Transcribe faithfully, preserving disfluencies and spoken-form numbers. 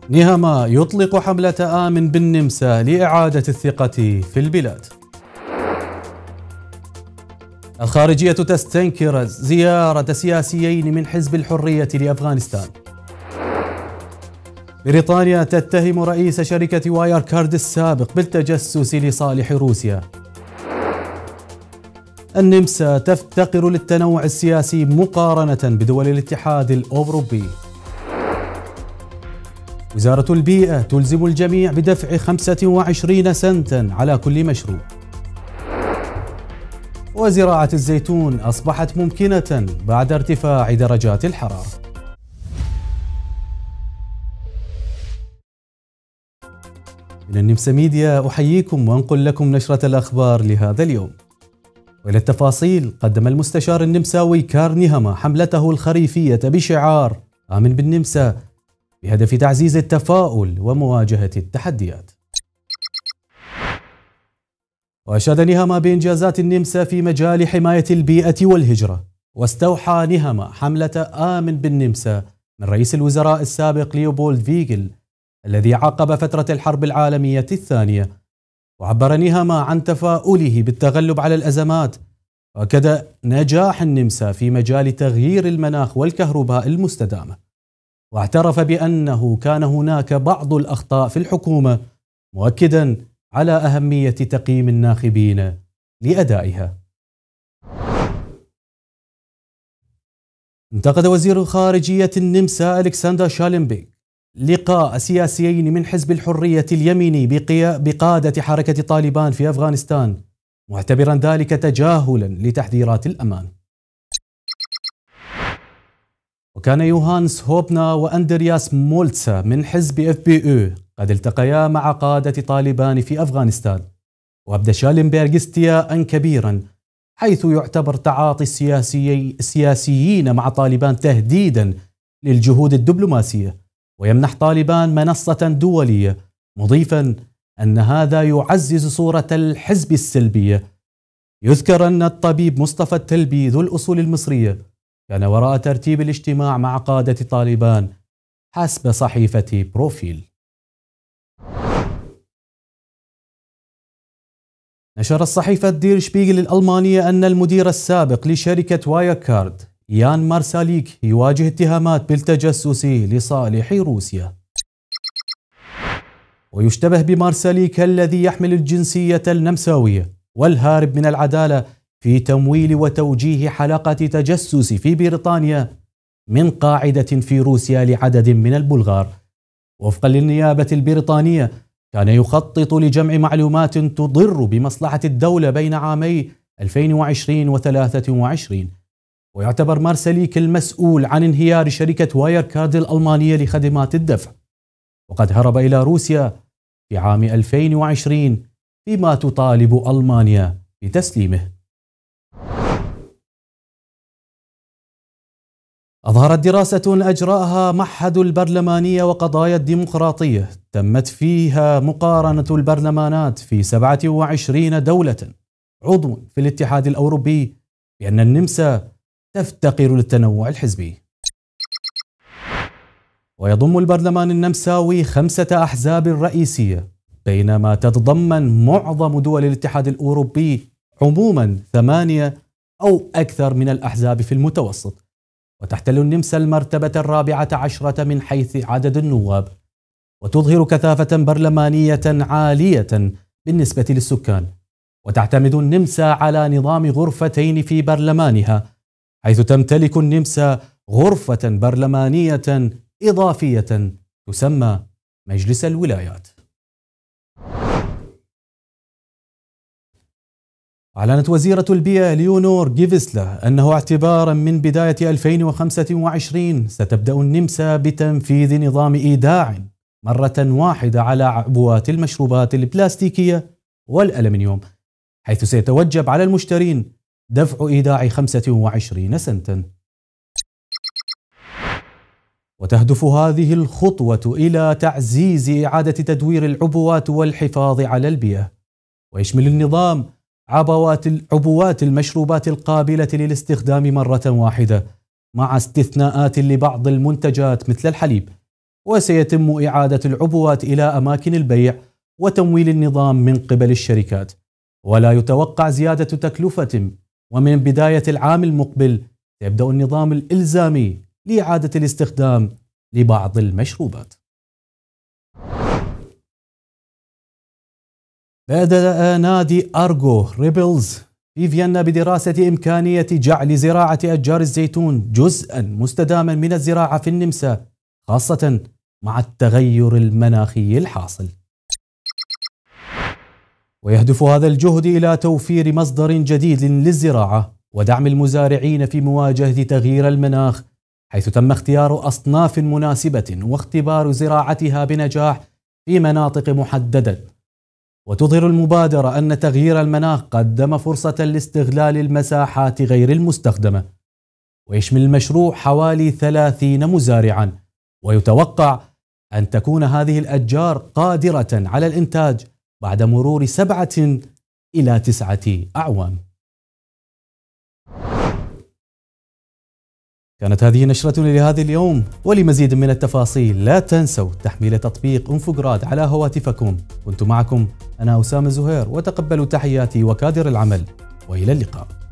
نهما يطلق حملة آمن بالنمسا لإعادة الثقة في البلاد. الخارجية تستنكر زيارة سياسيين من حزب الحرية لأفغانستان. بريطانيا تتهم رئيس شركة واير كارد السابق بالتجسس لصالح روسيا. النمسا تفتقر للتنوع السياسي مقارنة بدول الاتحاد الأوروبي. وزارة البيئة تلزم الجميع بدفع خمسة وعشرين سنتا على كل مشروع. وزراعة الزيتون أصبحت ممكنة بعد ارتفاع درجات الحرارة. من النمسا ميديا أحييكم وأنقل لكم نشرة الأخبار لهذا اليوم. وإلى التفاصيل، قدم المستشار النمساوي كار نهما حملته الخريفية بشعار آمن بالنمسا بهدف تعزيز التفاؤل ومواجهة التحديات. وأشاد نهما بإنجازات النمسا في مجال حماية البيئة والهجرة. واستوحى نهما حملة آمن بالنمسا من رئيس الوزراء السابق ليوبولد فيغل الذي عقب فترة الحرب العالمية الثانية. وعبر نهما عن تفاؤله بالتغلب على الأزمات، وأكد نجاح النمسا في مجال تغيير المناخ والكهرباء المستدامة. واعترف بأنه كان هناك بعض الأخطاء في الحكومة، مؤكدا على أهمية تقييم الناخبين لأدائها. انتقد وزير خارجية النمسا ألكسندر شالنبيك لقاء سياسيين من حزب الحرية اليميني بقادة حركة طالبان في أفغانستان، معتبرا ذلك تجاهلا لتحذيرات الأمان. وكان يوهانس هوبنا وأندرياس مولتسا من حزب اف بي او قد التقيا مع قادة طالبان في أفغانستان. وأبدى شالنبيرغ استياء كبيرا، حيث يعتبر تعاطي السياسي السياسيين مع طالبان تهديدا للجهود الدبلوماسية، ويمنح طالبان منصة دولية، مضيفا أن هذا يعزز صورة الحزب السلبية. يذكر أن الطبيب مصطفى التلبي ذو الأصول المصرية كان وراء ترتيب الاجتماع مع قادة طالبان حسب صحيفة بروفيل. نشر الصحيفة دير شبيغل الألمانية أن المدير السابق لشركة واير كارد يان مارساليك يواجه اتهامات بالتجسس لصالح روسيا. ويشتبه بمارساليك الذي يحمل الجنسية النمساوية والهارب من العدالة في تمويل وتوجيه حلقة تجسس في بريطانيا من قاعدة في روسيا لعدد من البلغار. وفقا للنيابة البريطانية، كان يخطط لجمع معلومات تضر بمصلحة الدولة بين عامي ألفين وعشرين وثلاثة وعشرين. ويعتبر مارساليك المسؤول عن انهيار شركة واير كارد الألمانية لخدمات الدفع، وقد هرب إلى روسيا في عام ألفين وعشرين فيما تطالب ألمانيا بتسليمه. أظهرت دراسة أجراها معهد البرلمانية وقضايا الديمقراطية تمت فيها مقارنة البرلمانات في سبعة وعشرين دولة عضو في الاتحاد الأوروبي بأن النمسا تفتقر للتنوع الحزبي. ويضم البرلمان النمساوي خمسة أحزاب رئيسية، بينما تتضمن معظم دول الاتحاد الأوروبي عموما ثمانية أو أكثر من الأحزاب في المتوسط. وتحتل النمسا المرتبة الرابعة عشرة من حيث عدد النواب، وتظهر كثافة برلمانية عالية بالنسبة للسكان. وتعتمد النمسا على نظام غرفتين في برلمانها، حيث تمتلك النمسا غرفة برلمانية إضافية تسمى مجلس الولايات. أعلنت وزيرة البيئة ليونور جيفسلا أنه اعتبارا من بداية ألفين وخمسة وعشرين ستبدأ النمسا بتنفيذ نظام إيداع مرة واحدة على عبوات المشروبات البلاستيكية والألمنيوم، حيث سيتوجب على المشترين دفع إيداع خمسة وعشرين سنتا. وتهدف هذه الخطوة إلى تعزيز إعادة تدوير العبوات والحفاظ على البيئة. ويشمل النظام عبوات عبوات المشروبات القابلة للاستخدام مرة واحدة، مع استثناءات لبعض المنتجات مثل الحليب، وسيتم إعادة العبوات إلى أماكن البيع وتمويل النظام من قبل الشركات، ولا يتوقع زيادة تكلفة. ومن بداية العام المقبل سيبدأ النظام الإلزامي لإعادة الاستخدام لبعض المشروبات. بدأ نادي أرغو ريبلز في فيينا بدراسة إمكانية جعل زراعة أشجار الزيتون جزءا مستداما من الزراعة في النمسا، خاصة مع التغير المناخي الحاصل. ويهدف هذا الجهد إلى توفير مصدر جديد للزراعة ودعم المزارعين في مواجهة تغيير المناخ، حيث تم اختيار أصناف مناسبة واختبار زراعتها بنجاح في مناطق محددة. وتظهر المبادرة أن تغيير المناخ قدم فرصة لاستغلال المساحات غير المستخدمة، ويشمل المشروع حوالي ثلاثين مزارعا، ويتوقع أن تكون هذه الأشجار قادرة على الإنتاج بعد مرور سبعة إلى تسعة أعوام. كانت هذه نشرتنا لهذا اليوم، ولمزيد من التفاصيل لا تنسوا تحميل تطبيق انفوغراد على هواتفكم. كنت معكم أنا أسامة زهير، وتقبلوا تحياتي وكادر العمل، وإلى اللقاء.